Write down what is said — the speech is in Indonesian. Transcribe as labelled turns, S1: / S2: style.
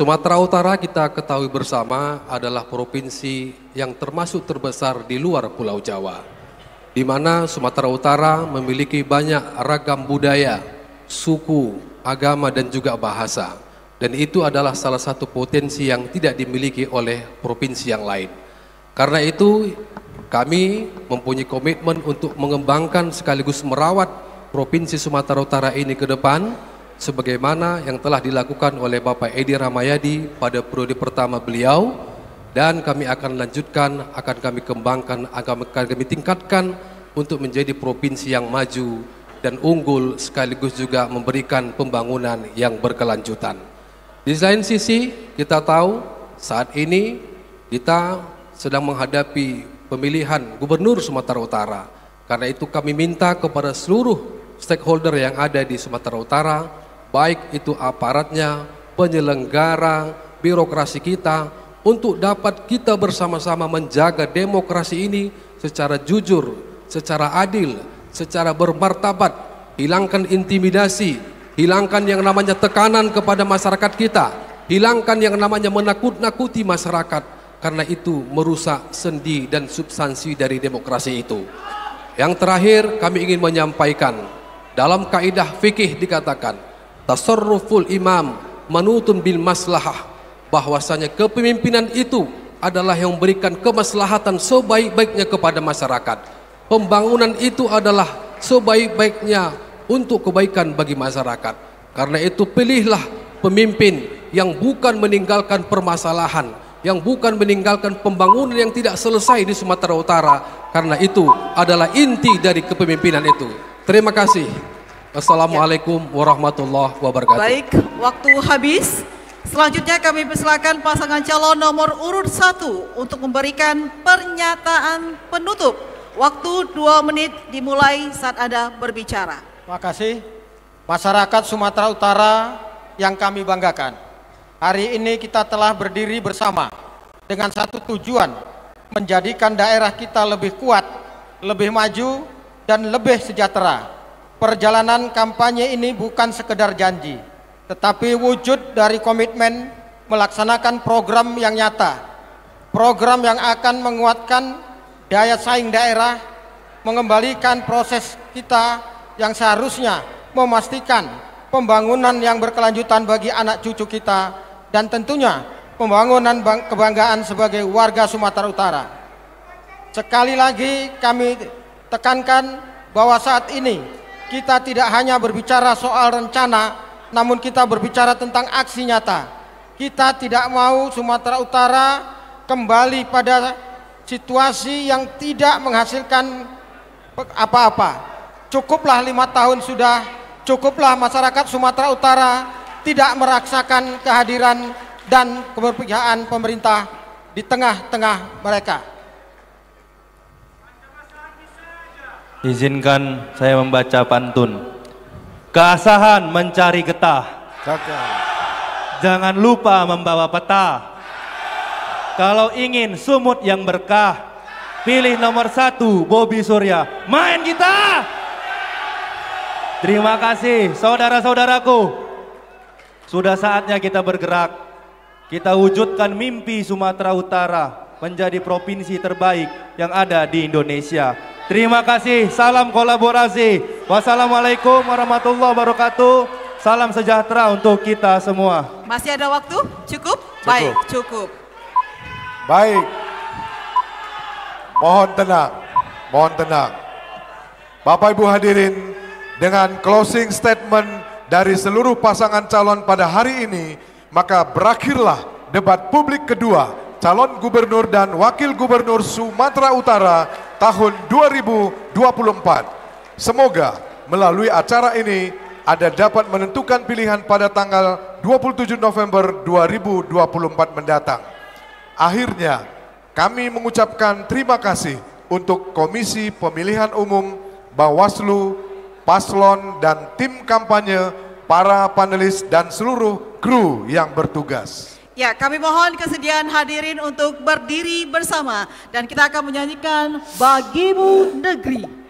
S1: Sumatera Utara kita ketahui bersama adalah provinsi yang termasuk terbesar di luar Pulau Jawa, di mana Sumatera Utara memiliki banyak ragam budaya, suku, agama dan juga bahasa. Dan itu adalah salah satu potensi yang tidak dimiliki oleh provinsi yang lain. Karena itu kami mempunyai komitmen untuk mengembangkan sekaligus merawat Provinsi Sumatera Utara ini ke depan, sebagaimana yang telah dilakukan oleh Bapak Edi Rahmayadi pada periode pertama beliau, dan kami akan lanjutkan, akan kami kembangkan, akan kami tingkatkan untuk menjadi provinsi yang maju dan unggul sekaligus juga memberikan pembangunan yang berkelanjutan. Di lain sisi kita tahu saat ini kita sedang menghadapi pemilihan Gubernur Sumatera Utara. Karena itu kami minta kepada seluruh stakeholder yang ada di Sumatera Utara, baik itu aparatnya, penyelenggara, birokrasi kita, untuk dapat kita bersama-sama menjaga demokrasi ini secara jujur, secara adil, secara bermartabat, hilangkan intimidasi, hilangkan yang namanya tekanan kepada masyarakat kita, hilangkan yang namanya menakut-nakuti masyarakat, karena itu merusak sendi dan substansi dari demokrasi itu. Yang terakhir kami ingin menyampaikan, dalam kaidah fikih dikatakan, tasarruful imam manutun bil maslahah, bahwasanya kepemimpinan itu adalah yang memberikan kemaslahatan sebaik-baiknya kepada masyarakat. Pembangunan itu adalah sebaik-baiknya untuk kebaikan bagi masyarakat. Karena itu pilihlah pemimpin yang bukan meninggalkan permasalahan, yang bukan meninggalkan pembangunan yang tidak selesai di Sumatera Utara, karena itu adalah inti dari kepemimpinan itu. Terima kasih. Assalamualaikum warahmatullahi wabarakatuh.
S2: Baik, waktu habis. Selanjutnya kami persilakan pasangan calon nomor urut 1 untuk memberikan pernyataan penutup. Waktu 2 menit dimulai saat Anda berbicara.
S3: Terima kasih. Masyarakat Sumatera Utara yang kami banggakan. Hari ini kita telah berdiri bersama dengan satu tujuan, menjadikan daerah kita lebih kuat, lebih maju, dan lebih sejahtera. Perjalanan kampanye ini bukan sekedar janji, tetapi wujud dari komitmen melaksanakan program yang nyata, program yang akan menguatkan daya saing daerah, mengembalikan proses kita yang seharusnya memastikan pembangunan yang berkelanjutan bagi anak cucu kita, dan tentunya pembangunan kebanggaan sebagai warga Sumatera Utara. Sekali lagi kami tekankan bahwa saat ini kita tidak hanya berbicara soal rencana, namun kita berbicara tentang aksi nyata. Kita tidak mau Sumatera Utara kembali pada situasi yang tidak menghasilkan apa-apa. Cukuplah 5 tahun sudah, cukuplah masyarakat Sumatera Utara tidak merasakan kehadiran dan keberpihakan pemerintah di tengah-tengah mereka.
S4: Izinkan saya membaca pantun. Keasahan mencari getah, jangan lupa membawa peta. Kalau ingin sumut yang berkah, pilih nomor 1 Bobi Surya. Main kita. Terima kasih saudara-saudaraku. Sudah saatnya kita bergerak. Kita wujudkan mimpi Sumatera Utara menjadi provinsi terbaik yang ada di Indonesia. Terima kasih, salam kolaborasi. Wassalamualaikum warahmatullahi wabarakatuh. Salam sejahtera untuk kita semua.
S2: Masih ada waktu? Cukup? Baik, cukup.
S5: Baik. Mohon tenang, mohon tenang. Bapak Ibu hadirin, dengan closing statement dari seluruh pasangan calon pada hari ini, maka berakhirlah debat publik kedua calon gubernur dan wakil gubernur Sumatera Utara tahun 2024. Semoga melalui acara ini Anda dapat menentukan pilihan pada tanggal 27 November 2024 mendatang. Akhirnya, kami mengucapkan terima kasih untuk Komisi Pemilihan Umum, Bawaslu, paslon dan tim kampanye, para panelis dan seluruh kru yang bertugas.
S2: Ya, kami mohon kesediaan hadirin untuk berdiri bersama dan kita akan menyanyikan Bagimu Negeri.